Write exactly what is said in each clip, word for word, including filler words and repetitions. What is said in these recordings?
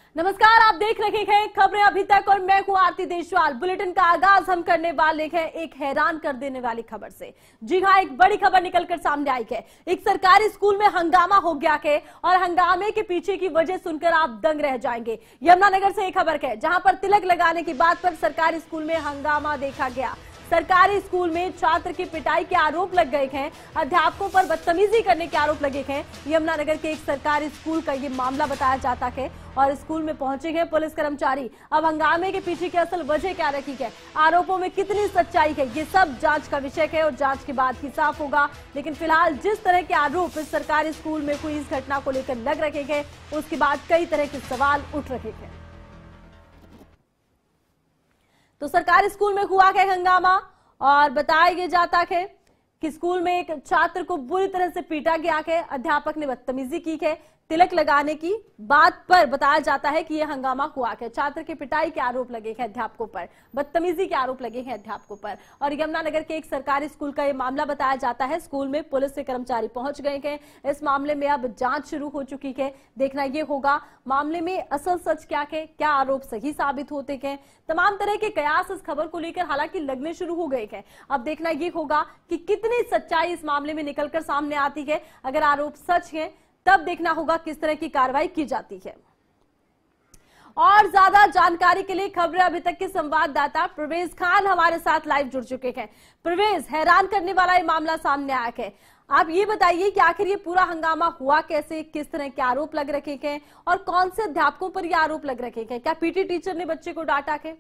नमस्कार, आप देख रहे हैं खबरें अभी तक और मैं हूं आरती देशवाल। बुलेटिन का आगाज हम करने वाले हैं एक हैरान कर देने वाली खबर से। जी हां, एक बड़ी खबर निकलकर सामने आई है। एक सरकारी स्कूल में हंगामा हो गया है और हंगामे के पीछे की वजह सुनकर आप दंग रह जाएंगे। यमुनानगर से एक खबर है जहां पर तिलक लगाने की बात पर सरकारी स्कूल में हंगामा देखा गया। सरकारी स्कूल में छात्र की पिटाई के आरोप लग गए हैं, अध्यापकों पर बदतमीजी करने के आरोप लगे हैं। यमुनानगर के एक सरकारी स्कूल का ये मामला बताया जाता है और स्कूल में पहुंचे हैं पुलिस कर्मचारी। अब हंगामे के पीछे की असल वजह क्या रखी है, आरोपों में कितनी सच्चाई है, ये सब जांच का विषय है और जांच के बाद ही साफ होगा। लेकिन फिलहाल जिस तरह के आरोप इस सरकारी स्कूल में हुई इस घटना को लेकर लग रखे हैं, उसके बाद कई तरह के सवाल उठ रहे हैं। तो सरकारी स्कूल में हुआ है हंगामा और बताया यह जाता है कि स्कूल में एक छात्र को बुरी तरह से पीटा गया है, अध्यापक ने बदतमीजी की है। तिलक लगाने की बात पर बताया जाता है कि यह हंगामा हुआ है। छात्र की पिटाई के आरोप लगे हैं अध्यापकों पर, बदतमीजी के आरोप लगे हैं अध्यापकों पर। और यमुनानगर के एक सरकारी स्कूल का यह मामला बताया जाता है। स्कूल में पुलिस के कर्मचारी पहुंच गए हैं। इस मामले में अब जांच शुरू हो चुकी है। देखना यह होगा मामले में असल सच क्या है, क्या आरोप सही साबित होते हैं। तमाम तरह के कयास इस खबर को लेकर हालांकि लगने शुरू हो गए हैं। अब देखना यह होगा कि कितनी सच्चाई इस मामले में निकलकर सामने आती है। अगर आरोप सच है तब देखना होगा किस तरह की कार्रवाई की जाती है। और ज्यादा जानकारी के लिए खबरें अभी तक के संवाददाता प्रवेश खान हमारे साथ लाइव जुड़ चुके हैं। प्रवेश, हैरान करने वाला ये मामला सामने आया है। आप ये बताइए कि आखिर ये पूरा हंगामा हुआ कैसे, किस तरह के आरोप लग रखे हैं और कौन से अध्यापकों पर ये आरोप लग रखे हैं? क्या पीटी टीचर ने बच्चे को डांटा है?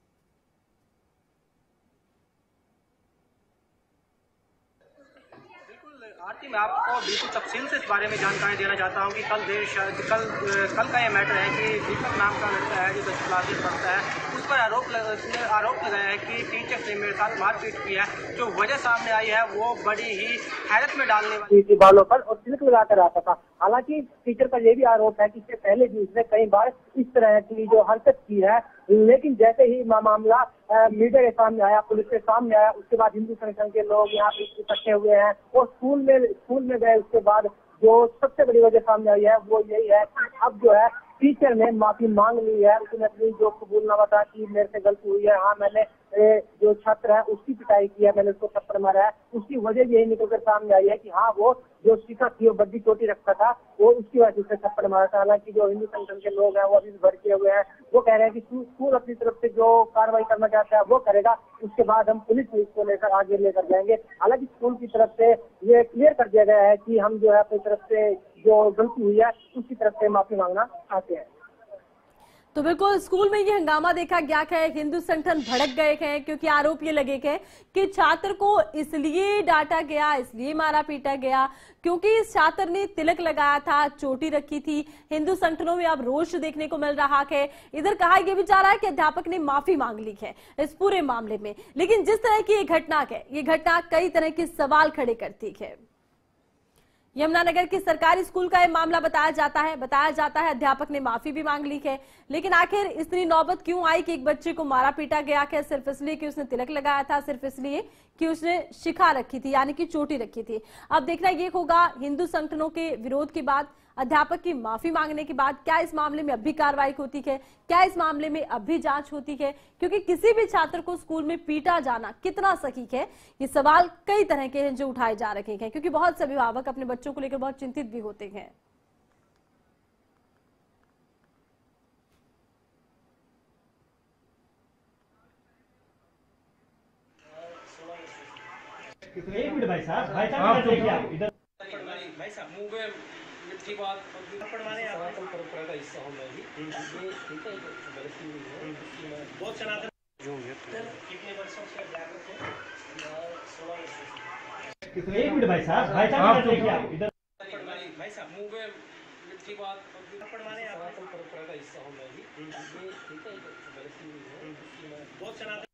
आरती, मैं आपको बिल्कुल तफसील से इस बारे में जानकारी देना चाहता हूं कि कल देर कल कल का ये मैटर है कि दीपक नाम का लड़का है जो दस क्लास में पढ़ता है, उस पर आरोप लग, आरोप लगाया है कि टीचर ने मेरे साथ मारपीट की है। जो वजह सामने आई है वो बड़ी ही हैरत में डालने वाली बालों पर और तिलक लगाकर आता था। हालांकि टीचर का ये भी आरोप है कि इससे पहले भी उसने कई बार इस तरह की जो हरकत की है, लेकिन जैसे ही मामला मीडिया के सामने आया, पुलिस के सामने आया, उसके बाद हिंदू संगठन के लोग यहाँ पे इकट्ठे हुए हैं और स्कूल में स्कूल में गए। उसके बाद जो सबसे बड़ी वजह सामने आई है वो यही है कि अब जो है टीचर ने माफी मांग ली है। उसने अपनी जो कबूलनामा था कि मेरे से गलती हुई है, हाँ मैंने जो छात्र है उसकी पिटाई की है, मैंने उसको थप्पड़ मारा है, उसकी वजह यही निकलकर सामने आई है कि हाँ वो जो शिक्षा थी वो बड्डी चोटी रखता था, वो उसकी वजह से थप्पड़ मारा था। हालांकि जो हिंदू संगठन के लोग हैं वो अभी भड़के हुए हैं, वो कह रहे हैं कि स्कूल अपनी तरफ से जो कार्रवाई करना चाहता है वो करेगा, उसके बाद हम पुलिस को लेकर आगे लेकर जाएंगे। हालांकि स्कूल की तरफ से ये क्लियर कर दिया गया है कि हम जो है अपनी तरफ से जो गलती हुई है उसकी तरफ से माफी मांगना चाहते हैं। तो बिल्कुल स्कूल में ये हंगामा देखा गया है, हिंदू संगठन भड़क गए हैं क्योंकि आरोप ये लगे हैं कि छात्र को इसलिए डांटा गया, इसलिए मारा पीटा गया क्योंकि इस छात्र ने तिलक लगाया था, चोटी रखी थी। हिंदू संगठनों में अब रोष देखने को मिल रहा है। इधर कहा यह भी जा रहा है कि अध्यापक ने माफी मांग ली है इस पूरे मामले में। लेकिन जिस तरह की ये घटना है, ये घटना कई तरह के सवाल खड़े करती है। यमुनानगर के सरकारी स्कूल का यह मामला बताया जाता है बताया जाता है अध्यापक ने माफी भी मांग ली है। लेकिन आखिर इतनी नौबत क्यों आई कि एक बच्चे को मारा पीटा गया है सिर्फ इसलिए कि उसने तिलक लगाया था, सिर्फ इसलिए कि उसने शिखा रखी थी यानी कि चोटी रखी थी। अब देखना ये होगा हिंदू संगठनों के विरोध के बाद, अध्यापक की माफी मांगने के बाद क्या इस मामले में अब भी कार्रवाई होती है, क्या इस मामले में अब भी जांच होती है, क्योंकि किसी भी छात्र को स्कूल में पीटा जाना कितना सही है, ये सवाल कई तरह के हैं जो उठाए जा रहे हैं क्योंकि बहुत से अभिभावक अपने बच्चों को लेकर बहुत चिंतित भी होते हैं। एक मिनट भाई साहब, भाई साहब इधर देखिए, आप इधर भाई साहब मुंह में मिट्टी बात पड़वाने परंपरा का हिस्सा हूं मैं भी, ये ठीक है, गलती हुई है बहुत सनातन जो है। कितने वर्षों से जागरूक है? सोलह वर्षों से। एक मिनट भाई साहब, भाई साहब इधर देखिए, आप इधर भाई साहब मुंह में मिट्टी बात पड़वाने परंपरा का हिस्सा हूं मैं भी, ये ठीक है, गलती हुई है बहुत सनातन